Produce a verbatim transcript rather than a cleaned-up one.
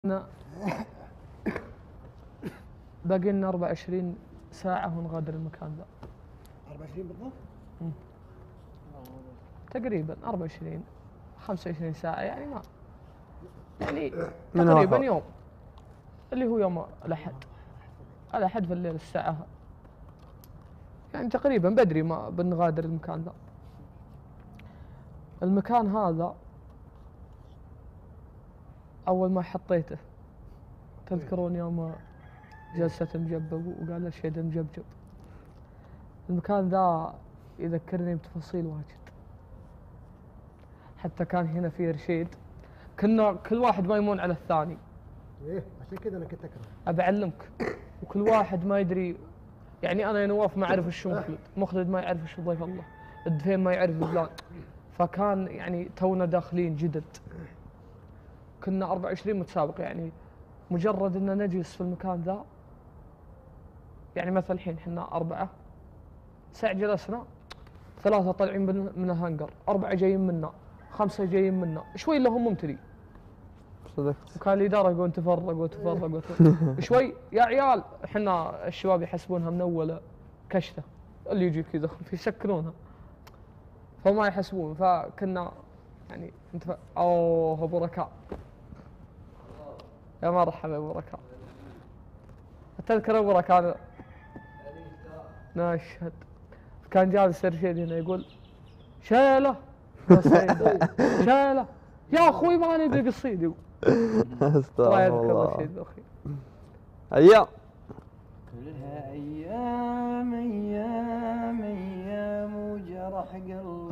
نا- باقي لنا أربعة وعشرين ساعة ونغادر المكان ذا. أربعة وعشرين بالضبط؟ مم. تقريبا أربعة وعشرين خمسة وعشرين ساعة، يعني ما يعني تقريبا يوم، اللي هو يوم الأحد. الأحد في الليل الساعة، يعني تقريبا بدري ما بنغادر المكان ذا. المكان هذا أول ما حطيته تذكرون يوم جلسة مجبب وقال الشيد مجبجب؟ المكان ذا يذكرني بتفاصيل واجد. حتى كان هنا في رشيد، كنا كل واحد ما يمون على الثاني. ايه عشان كذا انا كنت اكره. ابى اعلمك، وكل واحد ما يدري. يعني انا يا نواف ما اعرف ايش مخلد، مخلد ما يعرف ايش ضيف الله، الدفين ما يعرف فلان. فكان يعني تونا داخلين جدد. كنا أربعة وعشرين متسابق، يعني مجرد ان نجلس في المكان ذا. يعني مثلا الحين احنا أربعة، ساعة جلسنا، ثلاثة طالعين من الهنجر، أربعة جايين منا، خمسة جايين منا، شوي لهم ممتلي. صدقت. وكان الإدارة يقول تفرقوا تفرقوا تفرقوا. شوي يا عيال، احنا الشباب يحسبونها من أول كشتة، اللي يجي كذا يسكرونها، فما يحسبون. فكنا يعني انت ف... اوه ابو ركاء، يا مرحبا ابو ركاء. تذكر ابو ركاء؟ نشهد. كان جالس رشيد هنا يقول شيله يا سيد شيله يا اخوي ما نبي قصيد. يقول الله يذكر رشيد اخي. ايام كلها ايام ايام ايام وجرح قلبي.